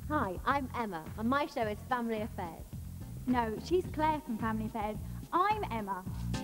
Hi, I'm Emma, and my show is Family Affairs. No, she's Claire from Family Affairs. I'm Emma.